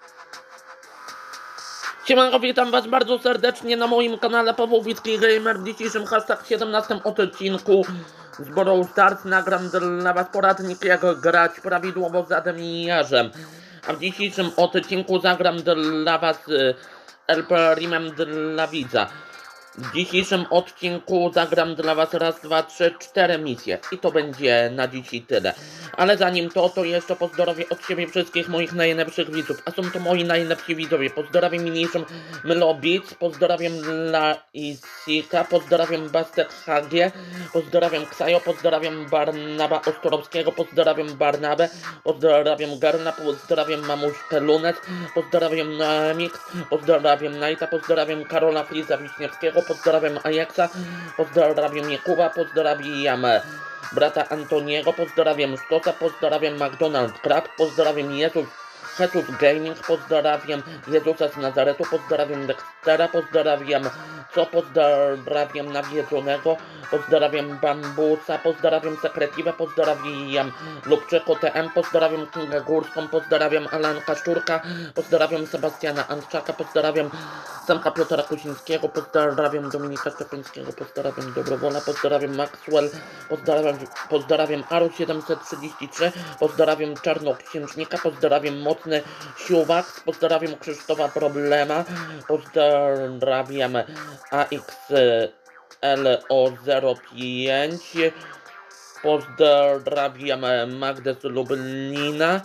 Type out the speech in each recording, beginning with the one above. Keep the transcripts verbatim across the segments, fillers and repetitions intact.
Siemanko, witam was bardzo serdecznie na moim kanale Paweł Wicki Gamer. W dzisiejszym hashtag siedemnastym odcinku z Brawl Stars nagram dla was poradnik, jak grać prawidłowo z Admiarzem. A w dzisiejszym odcinku zagram dla was El Primem dla widza. W dzisiejszym odcinku zagram dla was raz, dwa, trzy, cztery misje. I to będzie na dzisiaj tyle. Ale zanim to, to jeszcze pozdrowię od siebie wszystkich moich najlepszych widzów. A są to moi najlepsi widzowie. Pozdrawiam mniejszą Mylobit, pozdrawiam dla Isika, pozdrawiam Bastek H G, pozdrawiam Ksajo, pozdrawiam Barnaba Ostrowskiego, pozdrawiam Barnabę, pozdrawiam Garna, pozdrawiam Mamuśkę Lunes, pozdrawiam Mix, pozdrawiam Knighta, pozdrawiam Karola Friza Wiśniewskiego, pozdrawiam Ajaxa, pozdrawiam Jakuba, pozdrawiam brata Antoniego, pozdrawiam Stosa, pozdrawiam McDonald Crab, pozdrawiam Jezus, Jesus Gaming, pozdrawiam Jezusa z Nazaretu, pozdrawiam Dextera, pozdrawiam Co, pozdrawiam Nawiedzonego, pozdrawiam Bambusa, pozdrawiam Sekretiva, pozdrawiam Lubczyko T M, pozdrawiam Kingę Górską, pozdrawiam Alanka Szczurka, pozdrawiam Sebastiana Antczaka, pozdrawiam Samka Piotra Kuzińskiego, pozdrawiam Dominika Szczepińskiego, pozdrawiam Dobrowola, pozdrawiam Maxwell, pozdrawiam, pozdrawiam Aru siedemset trzydzieści trzy, pozdrawiam Czarnoksiężnika, pozdrawiam Mocny Siuwak, pozdrawiam Krzysztofa Problema, pozdrawiam A X L O zero pięć, pozdrawiam Magdę z Lublina,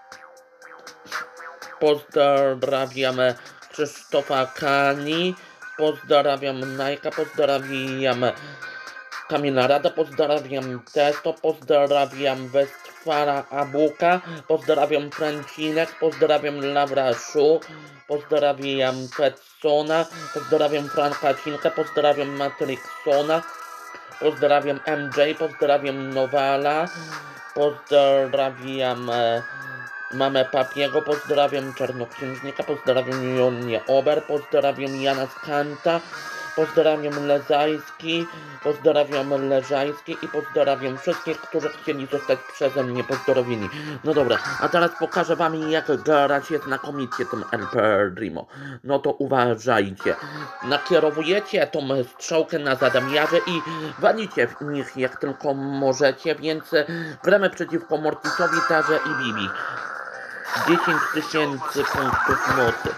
pozdrawiam Krzysztofa Kani, pozdrawiam Najka, pozdrawiam Kamila Rada, pozdrawiam Testo, pozdrawiam Westfala Abuka, pozdrawiam Francinek, pozdrawiam Lawraszu, pozdrawiam Petsona, pozdrawiam Franka Cinkę, pozdrawiam Matrixona, pozdrawiam M J, pozdrawiam Nowala, pozdrawiam e, Mamę Papiego, pozdrawiam Czarnoksiężnika, pozdrawiam Jonię Ober, pozdrawiam Jana Skanta, pozdrawiam Lezajski, pozdrawiam Leżajski i pozdrawiam wszystkich, którzy chcieli zostać przeze mnie pozdrowieni. No dobra, a teraz pokażę wam, jak grać jest znakomicie tym El Primo. No to uważajcie. Nakierowujecie tą strzałkę na zadamiarze i walicie w nich jak tylko możecie, więc gramy przeciwko Mortisowi, Tarze i Bibi. dziesięć tysięcy punktów mocy.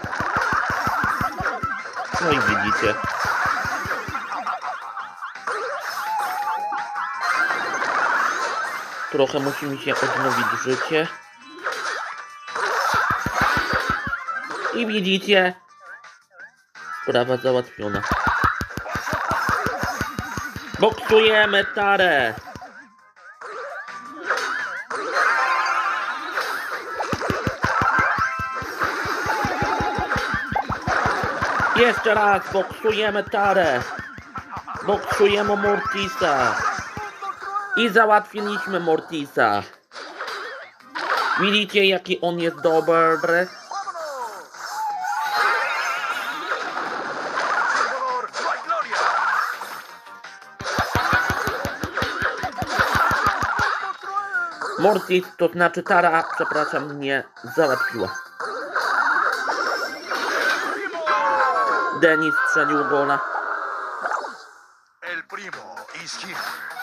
No i widzicie. Trochę musi mi się odnowić życie. I widzicie, sprawa załatwiona. Boksujemy Tarę. Jeszcze raz boksujemy Tarę. Boksujemy Mortisa. I załatwiliśmy Mortisa. Widzicie, jaki on jest dobry? Mortis, to znaczy Tara, przepraszam, mnie załatwiła. Denis strzelił gola. El Primo is here.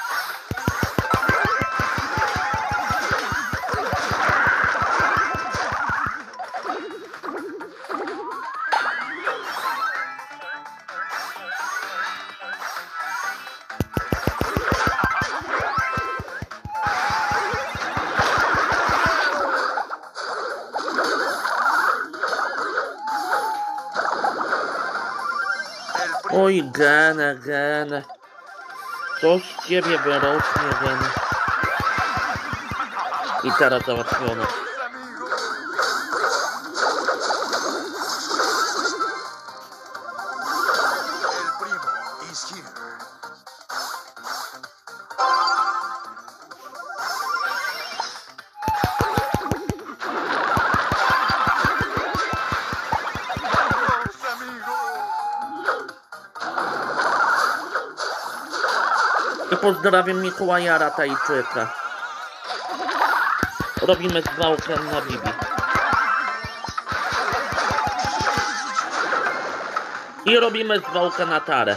Oj, Gene, Gene. Co z ciebie wyrośnie, Gene? I teraz załatwione. El Primo is here. I pozdrawiam Mikołaja Ratajczyka. Robimy zwałkę na Bibi. I robimy zwałkę na tarę.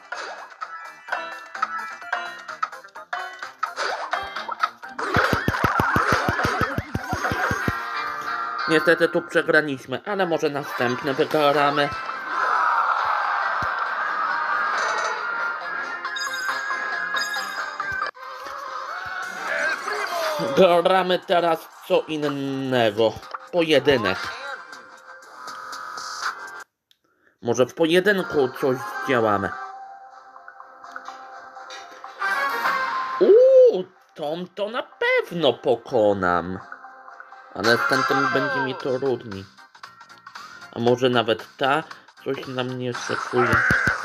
Niestety tu przegraliśmy, ale może następne wygramy. Gramy teraz co innego. Pojedynek. Może w pojedynku coś zdziałamy. Uuu, Tom to na pewno pokonam. Ale z tamtym będzie mi to trudniej. A może nawet ta coś na mnie szykuje.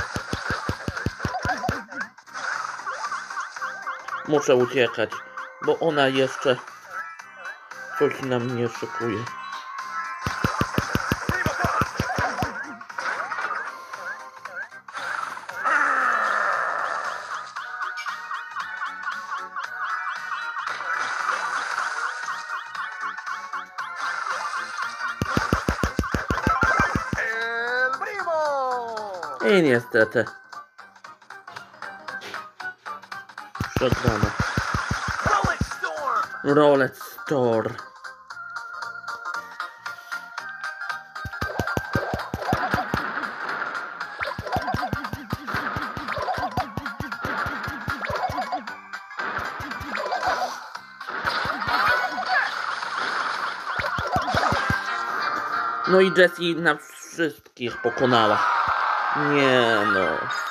Muszę uciekać, bo ona jeszcze coś na mnie szykuje. I niestety przegrana. Rollet Store. No i Jessie na wszystkich pokonała. Nie no.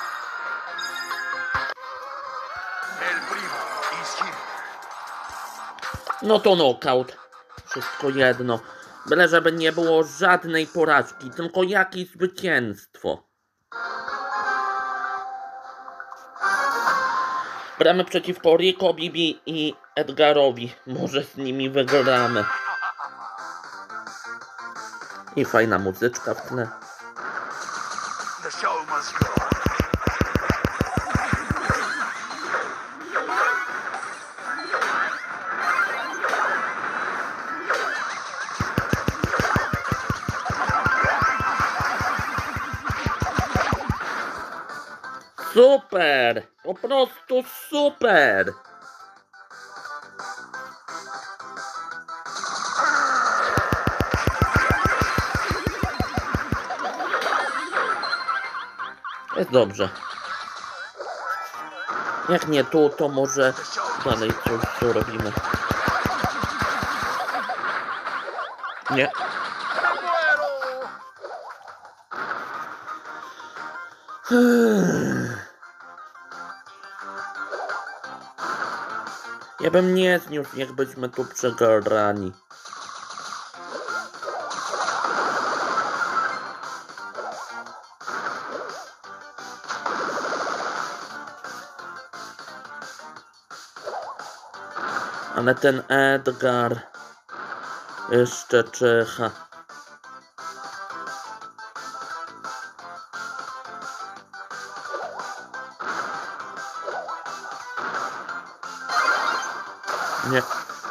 No to knockout. Wszystko jedno. Byle żeby nie było żadnej porażki, tylko jakieś zwycięstwo. Gramy przeciwko Rico, Bibi i Edgarowi. Może z nimi wygramy. I fajna muzyczka w tle. The show must go. Super! Po prostu super! Jest dobrze. Jak nie tu, to może dalej coś tu robimy. Nie. Ja bym nie zniósł, jakbyśmy tu przegrali. Ale ten Edgar jeszcze czyha. Nie.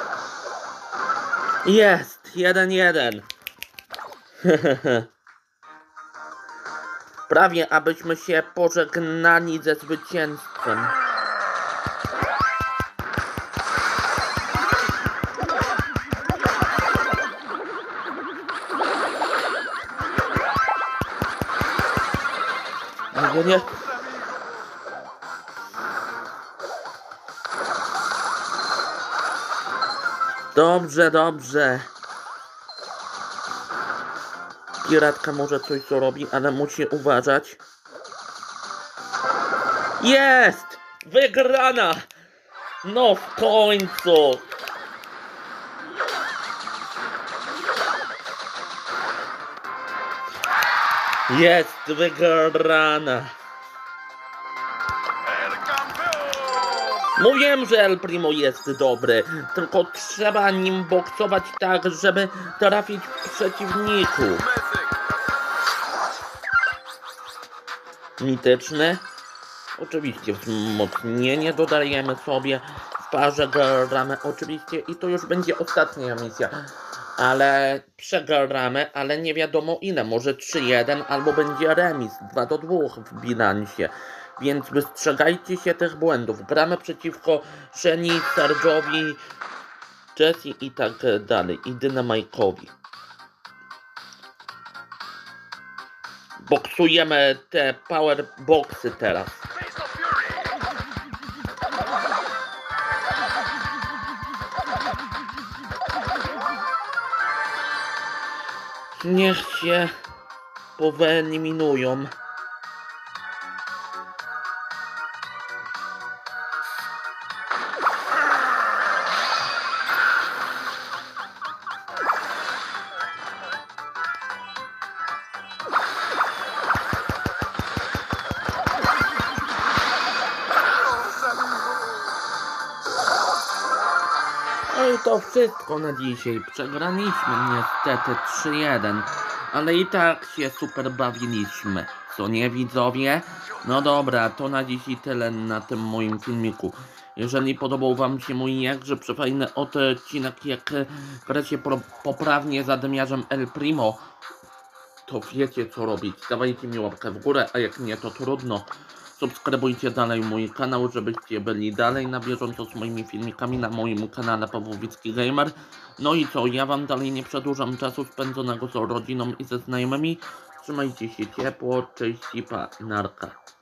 Jest! Jeden, jeden. Prawie abyśmy się pożegnali ze zwycięstwem. Nie, nie. Dobrze, dobrze. Piratka może coś zrobi, ale musi uważać. Jest! Wygrana! No w końcu! Jest wygrana! Mówiłem, że El Primo jest dobry, tylko trzeba nim boksować tak, żeby trafić w przeciwników. Mityczny. Oczywiście wzmocnienie dodajemy sobie. W parze gramy oczywiście i to już będzie ostatnia misja. ale przegramy, ale nie wiadomo ile, może trzy jeden albo będzie remis dwa do dwóch w bilansie, więc wystrzegajcie się tych błędów. Gramy przeciwko Sheni, Serge'owi, Jesse i tak dalej, i Dynamite'owi. Boksujemy te power boxy teraz. Face the fury! Niech się powyeliminują. No i to wszystko na dzisiaj. Przegraliśmy niestety trzy jeden, ale i tak się super bawiliśmy. Co nie, widzowie? No dobra, to na dzisiaj tyle na tym moim filmiku. Jeżeli podobał wam się mój jakże przefajny odcinek, jak gra się poprawnie z Admiarzem El Primo, to wiecie co robić. Dawajcie mi łapkę w górę, a jak nie, to trudno. Subskrybujcie dalej mój kanał, żebyście byli dalej na bieżąco z moimi filmikami na moim kanale Pawłowicki Gamer. No i co, ja wam dalej nie przedłużam czasu spędzonego z rodziną i ze znajomymi. Trzymajcie się ciepło, cześć i pa, narka.